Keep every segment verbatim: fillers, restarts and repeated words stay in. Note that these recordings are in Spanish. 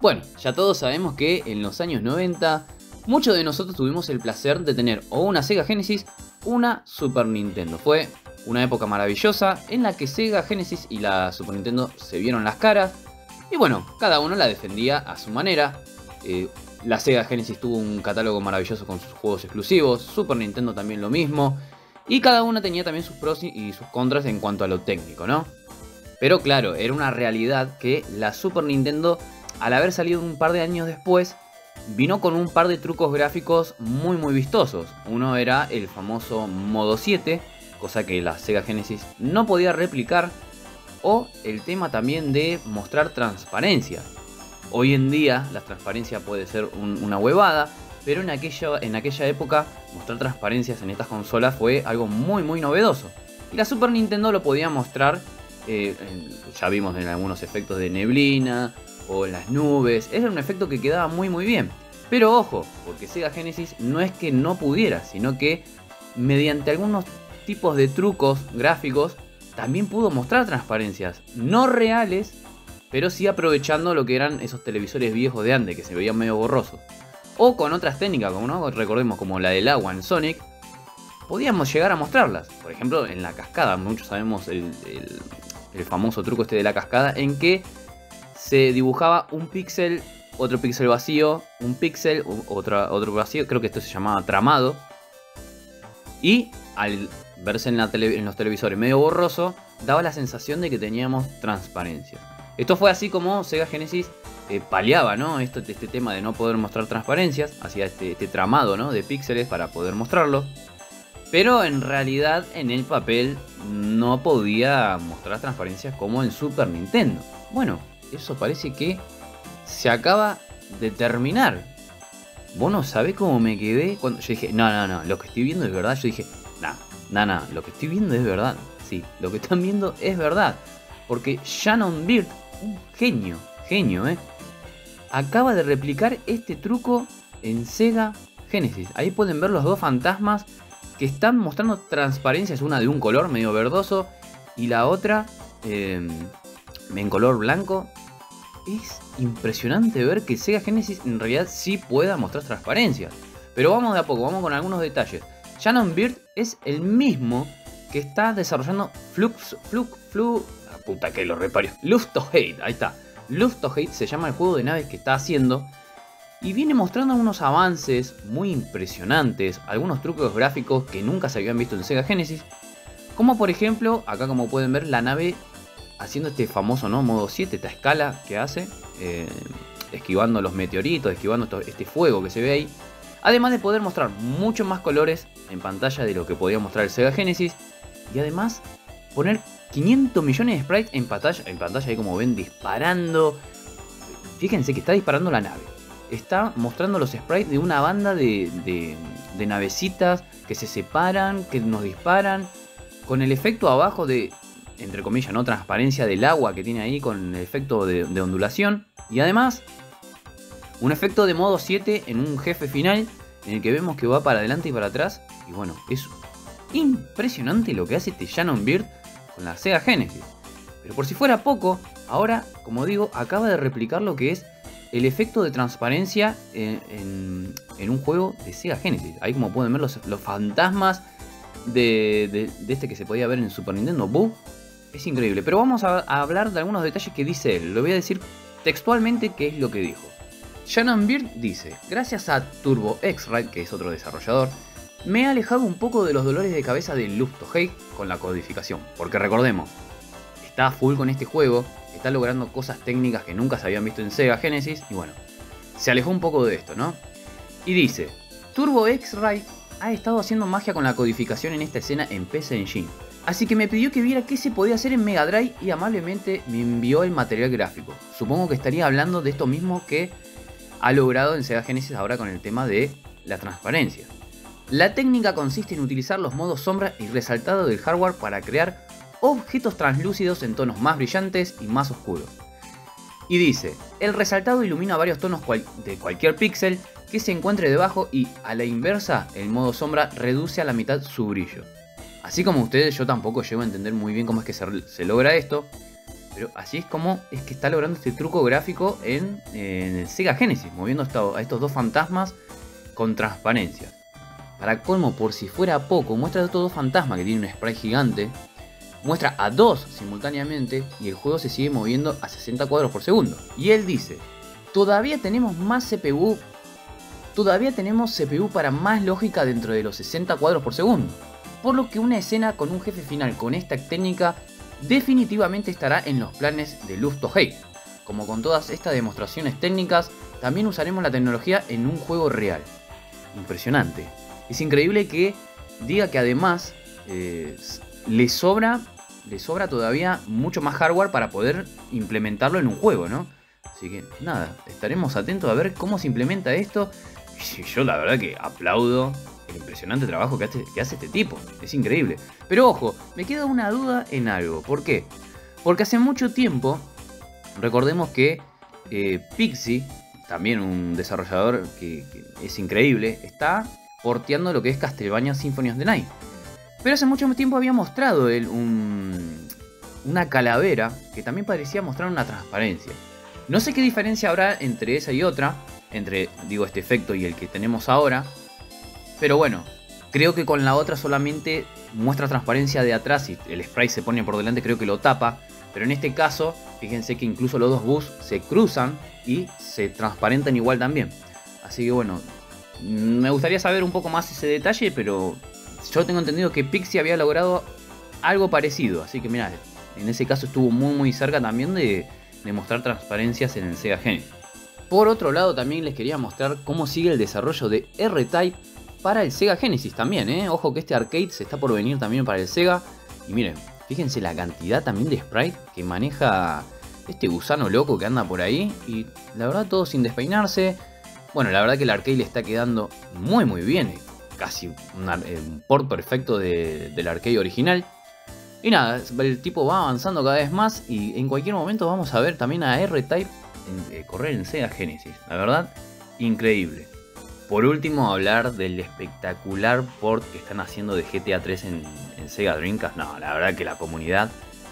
Bueno, ya todos sabemos que en los años noventa muchos de nosotros tuvimos el placer de tener o una Sega Genesis o una Super Nintendo. Fue una época maravillosa en la que Sega Genesis y la Super Nintendo se vieron las caras. Y bueno, cada uno la defendía a su manera. Eh, la Sega Genesis tuvo un catálogo maravilloso con sus juegos exclusivos, Super Nintendo también lo mismo. Y cada una tenía también sus pros y sus contras en cuanto a lo técnico, ¿no? Pero claro, era una realidad que la Super Nintendo, al haber salido un par de años después, vino con un par de trucos gráficos muy muy vistosos. Uno era el famoso modo siete, cosa que la Sega Genesis no podía replicar. O el tema también de mostrar transparencia. Hoy en día la transparencia puede ser un, una huevada, pero en aquella, en aquella época mostrar transparencias en estas consolas fue algo muy muy novedoso. Y la Super Nintendo lo podía mostrar, eh, en, ya vimos en algunos efectos de neblina o en las nubes. Era un efecto que quedaba muy muy bien. Pero ojo, porque Sega Genesis no es que no pudiera, sino que mediante algunos tipos de trucos gráficos también pudo mostrar transparencias, no reales, pero sí aprovechando lo que eran esos televisores viejos de antes, que se veían medio borrosos. O con otras técnicas, como ¿no? recordemos como la del agua en Sonic, podíamos llegar a mostrarlas. Por ejemplo, en la cascada, muchos sabemos el, el, el famoso truco este de la cascada, en que se dibujaba un píxel, otro píxel vacío, un píxel, otro, otro vacío, creo que esto se llamaba tramado. Y al verse en, la tele, en los televisores medio borroso, daba la sensación de que teníamos transparencia. Esto fue así como Sega Genesis eh, paliaba, ¿no? Esto, este tema de no poder mostrar transparencias, hacía este, este tramado, ¿no? de píxeles para poder mostrarlo. Pero en realidad en el papel no podía mostrar transparencias como en Super Nintendo. Bueno, eso parece que se acaba de terminar. Vos no sabés cómo me quedé cuando yo dije, no, no, no, lo que estoy viendo es verdad. Yo dije, no, no, no, lo que estoy viendo es verdad. Sí, lo que están viendo es verdad. Porque Shannon Bird, un genio, genio, eh, acaba de replicar este truco en Sega Genesis. Ahí pueden ver los dos fantasmas que están mostrando transparencias, una de un color medio verdoso y la otra eh, en color blanco. Es impresionante ver que Sega Genesis en realidad sí pueda mostrar transparencias. Pero vamos de a poco, vamos con algunos detalles. Shannon Bird es el mismo que está desarrollando Flux, Flux, Flux, ah, puta que lo reparió, Lust to Hate, ahí está. Lust to Hate se llama el juego de naves que está haciendo. Y viene mostrando unos avances muy impresionantes, algunos trucos gráficos que nunca se habían visto en Sega Genesis. Como por ejemplo, acá como pueden ver la nave haciendo este famoso ¿no? modo siete, esta escala que hace, eh, esquivando los meteoritos, esquivando esto, este fuego que se ve ahí. Además de poder mostrar muchos más colores en pantalla de lo que podía mostrar el Sega Genesis. Y además poner quinientos millones de sprites en pantalla, en pantalla ahí como ven disparando. Fíjense que está disparando la nave. Está mostrando los sprites de una banda de, de, de navecitas que se separan, que nos disparan. Con el efecto abajo de, entre comillas, ¿no? transparencia del agua que tiene ahí con el efecto de, de ondulación. Y además, un efecto de modo siete en un jefe final en el que vemos que va para adelante y para atrás. Y bueno, es impresionante lo que hace este Shannon Bird con la Sega Genesis. Pero por si fuera poco, ahora, como digo, acaba de replicar lo que es el efecto de transparencia en, en, en un juego de Sega Genesis. Ahí como pueden ver los, los fantasmas de, de, de este que se podía ver en Super Nintendo. ¡Buh! Es increíble. Pero vamos a, a hablar de algunos detalles que dice él. Lo voy a decir textualmente qué es lo que dijo. Shannon Bird dice: gracias a Turbo X-Ride, que es otro desarrollador, me he alejado un poco de los dolores de cabeza de Lust to Hate con la codificación. Porque recordemos, está a full con este juego, está logrando cosas técnicas que nunca se habían visto en Sega Genesis. Y bueno, se alejó un poco de esto, ¿no? Y dice: Turbo X-Ride ha estado haciendo magia con la codificación en esta escena en P C Engine. Así que me pidió que viera qué se podía hacer en Mega Drive y amablemente me envió el material gráfico. Supongo que estaría hablando de esto mismo que ha logrado en Sega Genesis ahora con el tema de la transparencia. La técnica consiste en utilizar los modos sombra y resaltado del hardware para crear objetos translúcidos en tonos más brillantes y más oscuros. Y dice: el resaltado ilumina varios tonos cual de cualquier píxel que se encuentre debajo y a la inversa el modo sombra reduce a la mitad su brillo. Así como ustedes, yo tampoco llego a entender muy bien cómo es que se, se logra esto, Pero así es como es que está logrando este truco gráfico en, en el Sega Genesis, moviendo a estos dos fantasmas con transparencia. Para colmo, por si fuera poco, muestra a estos dos fantasmas que tienen un sprite gigante. Muestra a dos simultáneamente y el juego se sigue moviendo a sesenta cuadros por segundo. Y él dice, todavía tenemos más C P U, todavía tenemos C P U para más lógica dentro de los sesenta cuadros por segundo. Por lo que una escena con un jefe final con esta técnica definitivamente estará en los planes de Love to Hate. Como con todas estas demostraciones técnicas, también usaremos la tecnología en un juego real. Impresionante. Es increíble que diga que además eh, le sobra, le sobra todavía mucho más hardware para poder implementarlo en un juego, ¿no? Así que nada, estaremos atentos a ver cómo se implementa esto. Y yo la verdad que aplaudo el impresionante trabajo que hace, que hace este tipo. Es increíble. Pero ojo, me queda una duda en algo. ¿Por qué? Porque hace mucho tiempo, recordemos que eh, Pixie, también un desarrollador que, que es increíble, está porteando lo que es Castlevania Symphony of the Night. Pero hace mucho tiempo había mostrado él un, una calavera que también parecía mostrar una transparencia. No sé qué diferencia habrá entre esa y otra, entre, digo, este efecto y el que tenemos ahora. Pero bueno, creo que con la otra solamente muestra transparencia de atrás y el sprite se pone por delante, creo que lo tapa. Pero en este caso, fíjense que incluso los dos bus se cruzan y se transparentan igual también. Así que bueno, me gustaría saber un poco más ese detalle, pero yo tengo entendido que Pixie había logrado algo parecido. Así que mirá, en ese caso estuvo muy muy cerca también de, de mostrar transparencias en el Sega Genesis. Por otro lado también les quería mostrar cómo sigue el desarrollo de R-Type para el Sega Genesis también, ¿eh? Ojo que este arcade se está por venir también para el Sega. Y miren, fíjense la cantidad también de sprite que maneja este gusano loco que anda por ahí. Y la verdad todo sin despeinarse. Bueno, la verdad que el arcade le está quedando muy muy bien. Casi una, un port perfecto de, del arcade original. Y nada, el tipo va avanzando cada vez más. Y en cualquier momento vamos a ver también a R-Type eh, correr en Sega Genesis. La verdad, increíble. Por último, hablar del espectacular port que están haciendo de G T A tres en, en Sega Dreamcast. No, la verdad que la comunidad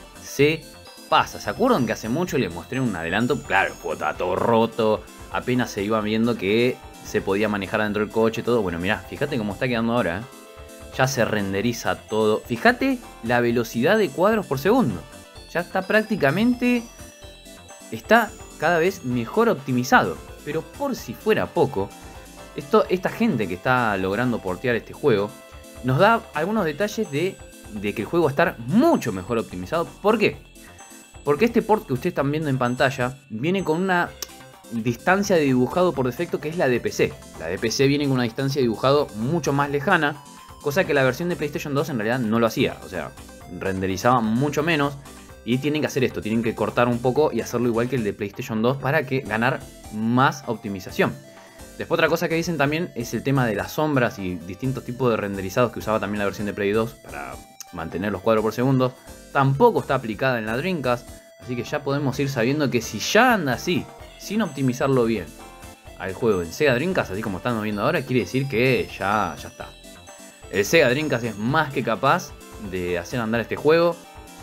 se pasa. ¿Se acuerdan que hace mucho les mostré un adelanto? Claro, el juego estaba todo roto. Apenas se iba viendo que se podía manejar dentro del coche y todo. Bueno, mirá, fíjate cómo está quedando ahora, ¿eh? Ya se renderiza todo. Fíjate la velocidad de cuadros por segundo. Ya está prácticamente... Está cada vez mejor optimizado. Pero por si fuera poco... Esto, esta gente que está logrando portear este juego nos da algunos detalles de, de que el juego va a estar mucho mejor optimizado. ¿Por qué? Porque este port que ustedes están viendo en pantalla viene con una distancia de dibujado por defecto que es la de P C. La de P C viene con una distancia de dibujado mucho más lejana, cosa que la versión de PlayStation dos en realidad no lo hacía. O sea, renderizaba mucho menos y tienen que hacer esto, tienen que cortar un poco y hacerlo igual que el de PlayStation dos para que ganar más optimización. Después otra cosa que dicen también es el tema de las sombras y distintos tipos de renderizados que usaba también la versión de Play dos para mantener los cuadros por segundo. Tampoco está aplicada en la Dreamcast, así que ya podemos ir sabiendo que si ya anda así, sin optimizarlo bien, al juego en Sega Dreamcast, así como están viendo ahora, quiere decir que ya, ya está. El Sega Dreamcast es más que capaz de hacer andar este juego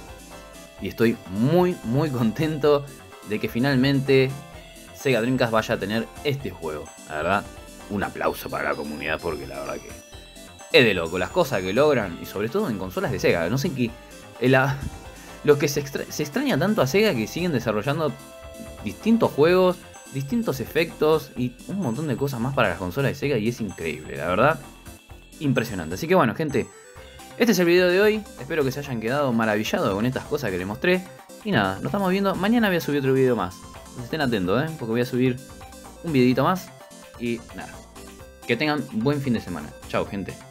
y estoy muy muy contento de que finalmente Sega Dreamcast vaya a tener este juego. La verdad, un aplauso para la comunidad porque la verdad que es de loco las cosas que logran y sobre todo en consolas de Sega. No sé qué, la, lo que se, extra, se extraña tanto a Sega que siguen desarrollando distintos juegos, distintos efectos y un montón de cosas más para las consolas de Sega y es increíble, la verdad, impresionante. Así que bueno, gente, este es el video de hoy. Espero que se hayan quedado maravillados con estas cosas que les mostré. Y nada, nos estamos viendo. Mañana voy a subir otro video más. Estén atentos, ¿eh? Porque voy a subir un videito más. Y nada, que tengan buen fin de semana. Chao, gente.